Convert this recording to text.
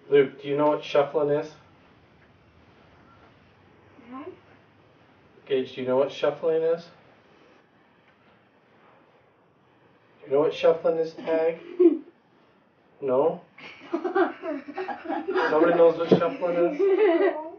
Luke, do you know what shuffling is? No. Gage, do you know what shuffling is? Do you know what shuffling is, Tag? No? Nobody knows what shuffling is?